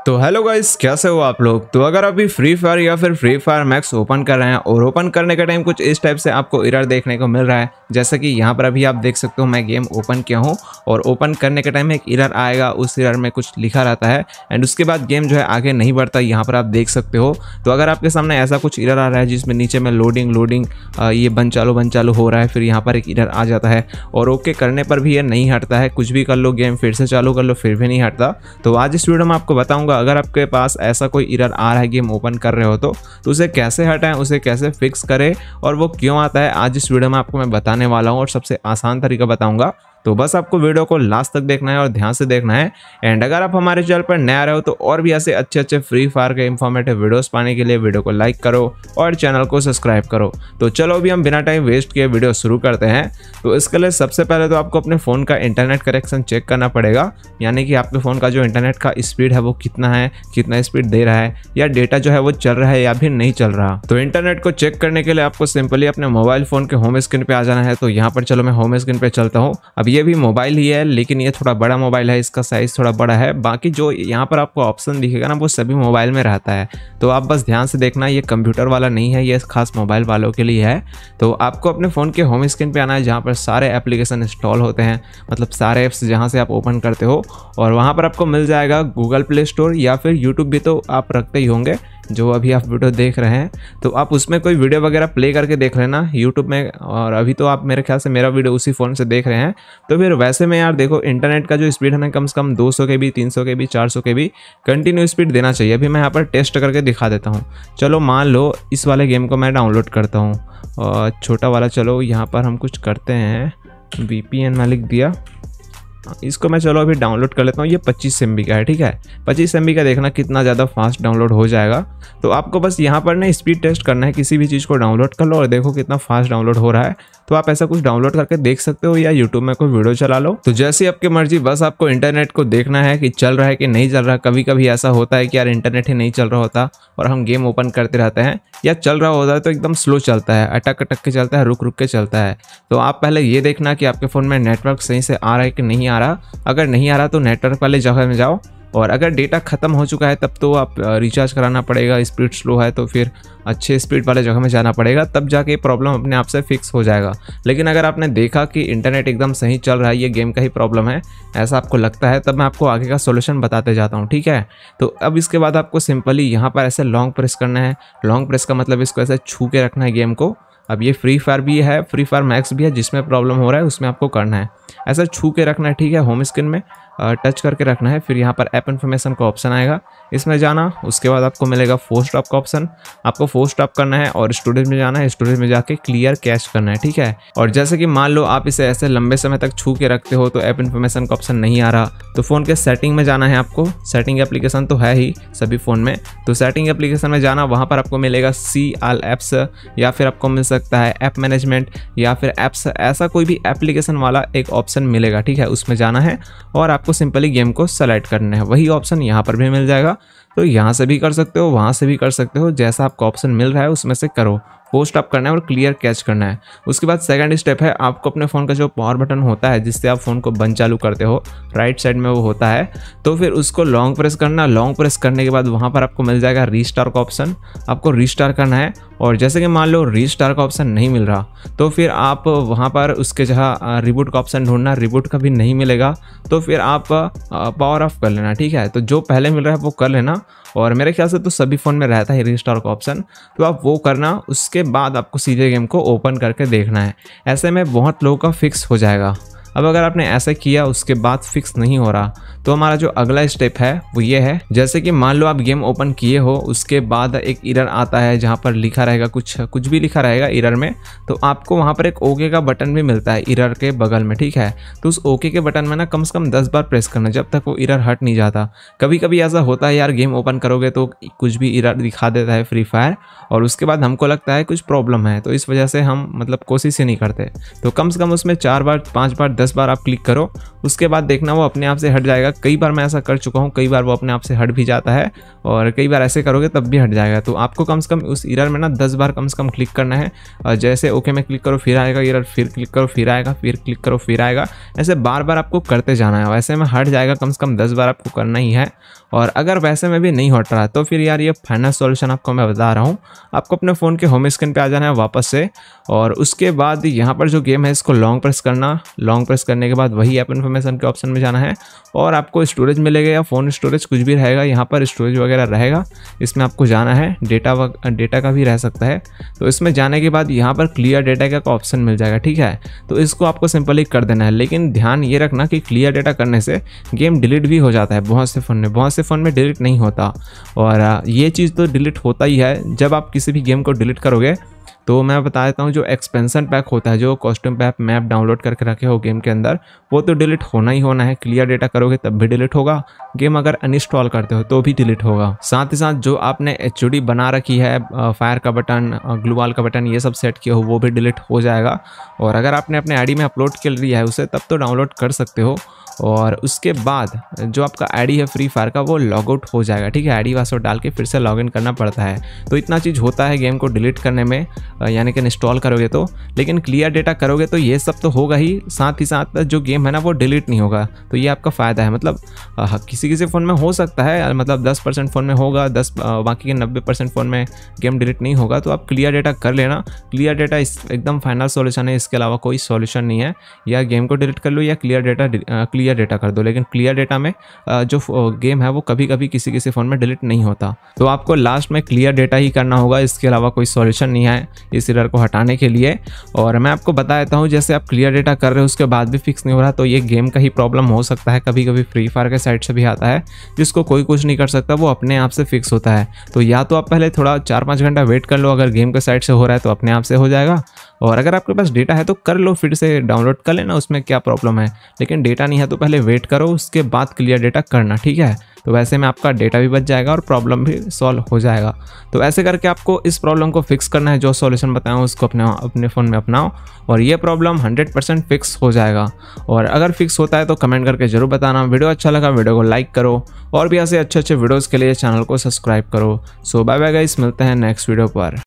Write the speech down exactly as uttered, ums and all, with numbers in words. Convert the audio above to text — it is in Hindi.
तो हेलो गाइस, कैसे हो आप लोग। तो अगर अभी फ्री फायर या फिर फ्री फायर मैक्स ओपन कर रहे हैं और ओपन करने के टाइम कुछ इस टाइप से आपको एरर देखने को मिल रहा है, जैसा कि यहाँ पर अभी आप देख सकते हो मैं गेम ओपन किया हूँ और ओपन करने के टाइम एक एरर आएगा, उस एरर में कुछ लिखा रहता है एंड उसके बाद गेम जो है आगे नहीं बढ़ता, यहाँ पर आप देख सकते हो। तो अगर आपके सामने ऐसा कुछ एरर आ रहा है जिसमें नीचे में लोडिंग लोडिंग ये बंद चालू बंद चालू हो रहा है, फिर यहाँ पर एक एरर आ जाता है और ओके करने पर भी ये नहीं हटता है, कुछ भी कर लो गेम फिर से चालू कर लो फिर भी नहीं हटता। तो आज इस वीडियो में आपको बताऊंगा अगर आपके पास ऐसा कोई एरर आ रहा है गेम ओपन कर रहे हो तो, तो उसे कैसे हटाएं, उसे कैसे फिक्स करें और वो क्यों आता है, आज इस वीडियो में आपको मैं बताने वाला हूं और सबसे आसान तरीका बताऊंगा। तो बस आपको वीडियो को लास्ट तक देखना है और ध्यान से देखना है। एंड अगर आप हमारे चैनल पर नए आ रहे हो तो और भी ऐसे अच्छे अच्छे फ्री फायर के इंफॉर्मेटिव वीडियोस पाने के लिए वीडियो को लाइक करो और चैनल को सब्सक्राइब करो। तो चलो अभी हम बिना टाइम वेस्ट किए वीडियो शुरू करते हैं। तो इसके लिए सबसे पहले तो आपको अपने फ़ोन का इंटरनेट कनेक्शन चेक करना पड़ेगा, यानी कि आपके फ़ोन का जो इंटरनेट का स्पीड है वो कितना है, कितना स्पीड दे रहा है या डेटा जो है वो चल रहा है या फिर नहीं चल रहा। तो इंटरनेट को चेक करने के लिए आपको सिंपली अपने मोबाइल फ़ोन के होम स्क्रीन पर आ जाना है। तो यहाँ पर चलो मैं होम स्क्रीन पर चलता हूँ। अब ये भी मोबाइल ही है लेकिन ये थोड़ा बड़ा मोबाइल है, इसका साइज थोड़ा बड़ा है। बाकी जो यहाँ पर आपको ऑप्शन दिखेगा ना वो सभी मोबाइल में रहता है, तो आप बस ध्यान से देखना, ये कंप्यूटर वाला नहीं है, ये खास मोबाइल वालों के लिए है। तो आपको अपने फ़ोन के होम स्क्रीन पे आना है जहाँ पर सारे एप्लीकेशन इंस्टॉल होते हैं, मतलब सारे ऐप्स जहाँ से आप ओपन करते हो, और वहाँ पर आपको मिल जाएगा गूगल प्ले स्टोर या फिर यूट्यूब भी तो आप रखते ही होंगे जो अभी आप वीडियो देख रहे हैं। तो आप उसमें कोई वीडियो वगैरह प्ले करके देख लेना यूट्यूब में, और अभी तो आप मेरे ख्याल से मेरा वीडियो उसी फ़ोन से देख रहे हैं। तो फिर वैसे में यार देखो, इंटरनेट का जो स्पीड है ना कम से कम दो सौ के बी, तीन सौ के बी, चार सौ के बी कंटिन्यू स्पीड देना चाहिए। अभी मैं यहाँ पर टेस्ट करके दिखा देता हूँ। चलो मान लो इस वाले गेम को मैं डाउनलोड करता हूँ और छोटा वाला, चलो यहाँ पर हम कुछ करते हैं, वी पी एन में लिख दिया, इसको मैं चलो अभी डाउनलोड कर लेता हूँ। ये पच्चीस एम बी का है, ठीक है, पच्चीस एम बी का, देखना कितना ज़्यादा फास्ट डाउनलोड हो जाएगा। तो आपको बस यहाँ पर ना स्पीड टेस्ट करना है, किसी भी चीज़ को डाउनलोड कर लो और देखो कितना फास्ट डाउनलोड हो रहा है। तो आप ऐसा कुछ डाउनलोड करके देख सकते हो या यूट्यूब में कोई वीडियो चला लो। तो जैसी आपकी मर्जी, बस आपको इंटरनेट को देखना है कि चल रहा है कि नहीं चल रहा। कभी कभी ऐसा होता है कि यार इंटरनेट ही नहीं चल रहा होता और हम गेम ओपन करते रहते हैं, या चल रहा होता है तो एकदम स्लो चलता है, अटक अटक के चलता है, रुक रुक के चलता है। तो आप पहले ये देखना कि आपके फ़ोन में नेटवर्क सही से आ रहा है कि नहीं आ रहा। अगर नहीं आ रहा तो नेटवर्क वाले जगह में जाओ, और अगर डेटा ख़त्म हो चुका है तब तो आप रिचार्ज कराना पड़ेगा, स्पीड स्लो है तो फिर अच्छे स्पीड वाले जगह में जाना पड़ेगा, तब जाके प्रॉब्लम अपने आप से फिक्स हो जाएगा। लेकिन अगर आपने देखा कि इंटरनेट एकदम सही चल रहा है, ये गेम का ही प्रॉब्लम है, ऐसा आपको लगता है, तब मैं आपको आगे का सॉल्यूशन बताते जाता हूँ, ठीक है। तो अब इसके बाद आपको सिंपली यहाँ पर ऐसे लॉन्ग प्रेस करना है। लॉन्ग प्रेस का मतलब इसको ऐसे छू के रखना है गेम को। अब ये फ्री फायर भी है, फ्री फायर मैक्स भी है, जिसमें प्रॉब्लम हो रहा है उसमें आपको करना है, ऐसा छू के रखना है, ठीक है। होम स्क्रीन में टच करके रखना है, फिर यहाँ पर ऐप इन्फॉर्मेशन का ऑप्शन आएगा, इसमें जाना। उसके बाद आपको मिलेगा फोर स्टॉप का ऑप्शन, आपको फोर स्टॉप करना है और स्टोरेज में जाना है, स्टोरेज में जाके क्लियर कैश करना है, ठीक है। और जैसे कि मान लो आप इसे ऐसे लंबे समय तक छू के रखते हो तो ऐप इन्फॉर्मेशन का ऑप्शन नहीं आ रहा, तो फ़ोन के सेटिंग में जाना है आपको। सेटिंग एप्लीकेशन तो है ही सभी फ़ोन में, तो सेटिंग एप्लीकेशन में जाना, वहाँ पर आपको मिलेगा सी ऑल एप्स, या फिर आपको मिल सकता है ऐप मैनेजमेंट या फिर एप्स, ऐसा कोई भी एप्लीकेशन वाला एक ऑप्शन मिलेगा, ठीक है। उसमें जाना है और आपको सिंपली गेम को सेलेक्ट करना है। वही ऑप्शन यहाँ पर भी मिल जाएगा, तो यहाँ से भी कर सकते हो, वहाँ से भी कर सकते हो, जैसा आपको ऑप्शन मिल रहा है उसमें से करो। पोस्ट अप करना है और क्लियर कैच करना है। उसके बाद सेकंड स्टेप है, आपको अपने फ़ोन का जो पावर बटन होता है जिससे आप फ़ोन को बंद चालू करते हो, राइट साइड में वो होता है, तो फिर उसको लॉन्ग प्रेस करना। लॉन्ग प्रेस करने के बाद वहाँ पर आपको मिल जाएगा रीस्टार्ट का ऑप्शन, आपको रीस्टार्ट करना है। और जैसे कि मान लो रीस्टार्ट का ऑप्शन नहीं मिल रहा तो फिर आप वहाँ पर उसके जगह रिबूट का ऑप्शन ढूंढना, रिबूट का भी नहीं मिलेगा तो फिर आप पावर ऑफ कर लेना, ठीक है। तो जो पहले मिल रहा है वो कर लेना, और मेरे ख्याल से तो सभी फ़ोन में रहता है रीस्टार्ट का ऑप्शन, तो आप वो करना। उसके बाद आपको सीधे गेम को ओपन करके देखना है, ऐसे में बहुत लोगों का फिक्स हो जाएगा। अब अगर आपने ऐसा किया उसके बाद फिक्स नहीं हो रहा तो हमारा जो अगला स्टेप है वो ये है, जैसे कि मान लो आप गेम ओपन किए हो, उसके बाद एक एरर आता है जहाँ पर लिखा रहेगा कुछ कुछ भी लिखा रहेगा एरर में, तो आपको वहाँ पर एक ओके का बटन भी मिलता है एरर के बगल में, ठीक है। तो उस ओके के बटन में ना कम से कम दस बार प्रेस करना जब तक वो एरर हट नहीं जाता। कभी कभी ऐसा होता है यार, गेम ओपन करोगे तो कुछ भी एरर दिखा देता है फ्री फायर, और उसके बाद हमको लगता है कुछ प्रॉब्लम है, तो इस वजह से हम मतलब कोशिश ही नहीं करते। तो कम से कम उसमें चार बार, पाँच बार, दस दस बार आप क्लिक करो, उसके बाद देखना वो अपने आप से हट जाएगा। कई बार मैं ऐसा कर चुका हूँ, कई बार वो अपने आप से हट भी जाता है और कई बार ऐसे करोगे तब भी हट जाएगा। तो आपको कम से कम उस एरर में ना दस बार कम से कम क्लिक करना है। जैसे ओके में क्लिक करो फिर आएगा एरर, फिर क्लिक करो फिर आएगा, फिर क्लिक करो फिर आएगा, ऐसे बार बार आपको करते जाना है। वैसे में हट जाएगा, कम से कम दस बार आपको करना ही है। और अगर वैसे में भी नहीं हट रहा तो फिर यार ये फाइनल सॉल्यूशन आपको मैं बता रहा हूँ। आपको अपने फ़ोन के होम स्क्रीन पे आ जाना है वापस से, और उसके बाद यहाँ पर जो गेम है इसको लॉन्ग प्रेस करना। लॉन्ग प्रेस करने के बाद वही ऐप इन्फॉर्मेशन के ऑप्शन में जाना है और आपको स्टोरेज मिलेगा या फ़ोन स्टोरेज कुछ भी रहेगा, यहाँ पर स्टोरेज वगैरह रहेगा, इसमें आपको जाना है। डेटा व डेटा का भी रह सकता है। तो इसमें जाने के बाद यहाँ पर क्लियर डेटा का ऑप्शन मिल जाएगा, ठीक है। तो इसको आपको सिंपली कर देना है। लेकिन ध्यान ये रखना कि क्लियर डेटा करने से गेम डिलीट भी हो जाता है बहुत से फ़ोन में, बहुत से फ़ोन में डिलीट नहीं होता। और ये चीज़ तो डिलीट होता ही है जब आप किसी भी गेम को डिलीट करोगे। तो मैं बता देता हूँ, जो एक्सपेंशन पैक होता है, जो कॉस्ट्यूम पैक मैप डाउनलोड करके रखे हो गेम के अंदर, वो तो डिलीट होना ही होना है। क्लियर डेटा करोगे तब भी डिलीट होगा, गेम अगर अनइंस्टॉल करते हो तो भी डिलीट होगा। साथ ही साथ जो आपने एच ओ डी बना रखी है, फायर का बटन, ग्लू वॉल का बटन, ये सब सेट किया हो वो भी डिलीट हो जाएगा। और अगर आपने अपने आई डी में अपलोड कर लिया है उसे, तब तो डाउनलोड कर सकते हो। और उसके बाद जो आपका आईडी है फ्री फायर का, वो लॉग आउट हो जाएगा, ठीक है। आईडी पासवर्ड डाल के फिर से लॉगिन करना पड़ता है। तो इतना चीज़ होता है गेम को डिलीट करने में, यानी कि इंस्टॉल करोगे तो। लेकिन क्लियर डेटा करोगे तो ये सब तो होगा ही, साथ ही साथ जो गेम है ना वो डिलीट नहीं होगा। तो ये आपका फ़ायदा है। मतलब किसी किसी फ़ोन में हो सकता है, मतलब दस परसेंट फ़ोन में होगा, दस बाकी के नब्बे परसेंट फ़ोन में गेम डिलीट नहीं होगा। तो आप क्लियर डेटा कर लेना। क्लियर डेटा इस एकदम फाइनल सॉल्यूशन है, इसके अलावा कोई सॉल्यूशन नहीं है। या गेम को डिलीट कर लो या क्लियर डेटा क्लियर डेटा कर दो। लेकिन क्लियर डेटा में जो गेम है वो कभी कभी किसी किसी फ़ोन में डिलीट नहीं होता। तो आपको लास्ट में क्लियर डेटा ही करना होगा, इसके अलावा कोई सॉल्यूशन नहीं है इस एरर को हटाने के लिए। और मैं आपको बता देता हूँ, जैसे आप क्लियर डेटा कर रहे हो उसके बाद भी फिक्स नहीं हो रहा, तो ये गेम का ही प्रॉब्लम हो सकता है। कभी कभी फ्री फायर के साइड से भी आता है, जिसको कोई कुछ नहीं कर सकता, वो अपने आप से फिक्स होता है। तो या तो आप पहले थोड़ा चार पाँच घंटा वेट कर लो, अगर गेम के साइड से हो रहा है तो अपने आप से हो जाएगा। और अगर आपके पास डेटा है तो कर लो, फिर से डाउनलोड कर लेना, उसमें क्या प्रॉब्लम है। लेकिन डेटा नहीं है तो पहले वेट करो, उसके बाद क्लियर डेटा करना, ठीक है। तो वैसे में आपका डेटा भी बच जाएगा और प्रॉब्लम भी सॉल्व हो जाएगा। तो ऐसे करके आपको इस प्रॉब्लम को फिक्स करना है। जो सॉल्यूशन बताया हूँ उसको अपने अपने फ़ोन में अपनाओ और ये प्रॉब्लम हंड्रेड परसेंट फिक्स हो जाएगा। और अगर फिक्स होता है तो कमेंट करके जरूर बताना। वीडियो अच्छा लगा वीडियो को लाइक करो और भी ऐसे अच्छे अच्छे वीडियोज़ के लिए चैनल को सब्सक्राइब करो। सो बाय बाय गाइस, मिलते हैं नेक्स्ट वीडियो पर।